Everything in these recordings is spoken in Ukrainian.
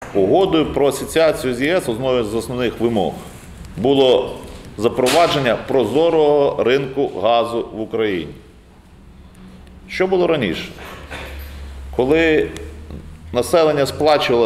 Угодою про асоціацію з ЄС одною з основних вимог було запровадження прозорого ринку газу в Україні. Що було раніше? Коли населення сплачувало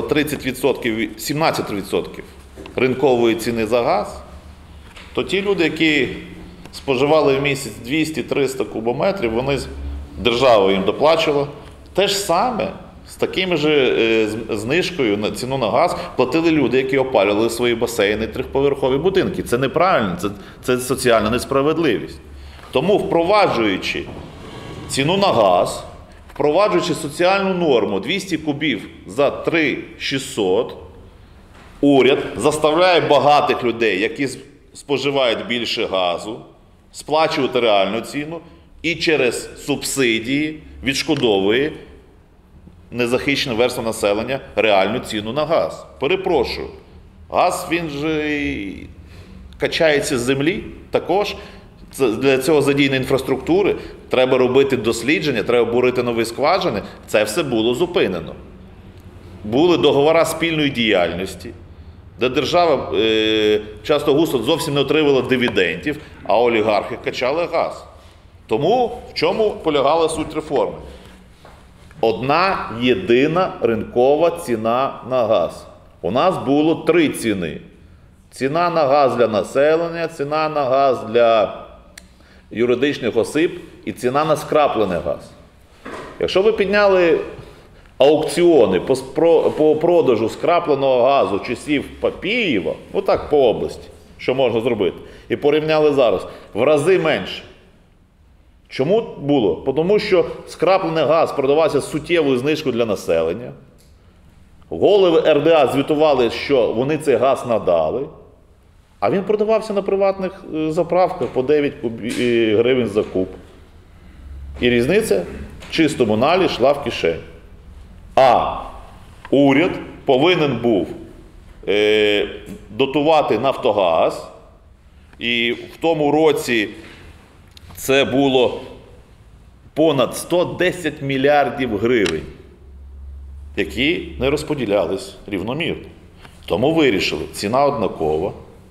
17% ринкової ціни за газ, то ті люди, які споживали в місяць 200-300 кубометрів, держава їм доплачувала. Те ж саме, з такими ж знижкою на ціну на газ платили люди, які опалювали свої басейни, трьохповерхові будинки. Це неправильно, це соціальна несправедливість. Тому, впроваджуючи ціну на газ, впроваджуючи соціальну норму 200 кубів за 3600, уряд заставляє багатих людей, які споживають більше газу, сплачувати реальну ціну і через субсидії відшкодовує незахищеним верствам населення реальну ціну на газ. Перепрошую, газ, він же качається з землі також. Для цього задіяна інфраструктури, треба робити дослідження, треба бурити нові скважини. Це все було зупинено. Були договори спільної діяльності, де держава часто густо зовсім не отримувала дивідендів, а олігархи качали газ. Тому в чому полягала суть реформи? Одна єдина ринкова ціна на газ. У нас було 3 ціни. Ціна на газ для населення, ціна на газ для юридичних осіб і ціна на скраплений газ. Якщо ви підняли аукціони по продажу скрапленого газу часів Папієва, так по області, що можна зробити, і порівняли зараз, в рази менше. Чому було? Тому що скраплений газ продавався з суттєвою знижкою для населення. Голови РДА звітували, що вони цей газ надали, а він продавався на приватних заправках по 9 гривень за куб. І різниця в чистому налі йшла в кишень. А уряд повинен був дотувати Нафтогаз, і в тому році це було понад 110 мільярдів гривень, які не розподілялись рівномірно. Тому вирішили, ціна однакова,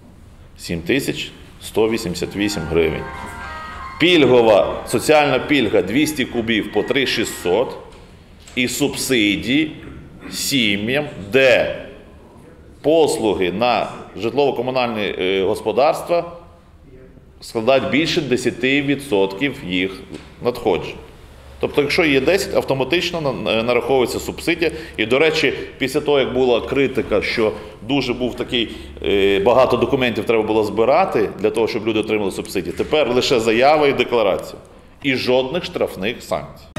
7188 гривень. Пільгова, соціальна пільга 200 кубів по 3600 і субсидії сім'ям, де послуги на житлово-комунальне господарство складають більше 10% їх надходжень. Тобто, якщо є 10, автоматично нараховується субсидія. І, до речі, після того, як була критика, що дуже був такий, багато документів треба було збирати для того, щоб люди отримали субсидії, тепер лише заява і декларація. І жодних штрафних санкцій.